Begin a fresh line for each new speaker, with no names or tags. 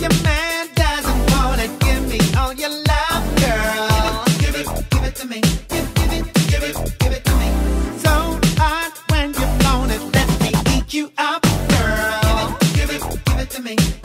your man doesn't want it, give me all your love, girl. Give it to me. Give it to me. So hot when you want it, let me eat you up, girl. Give it to me.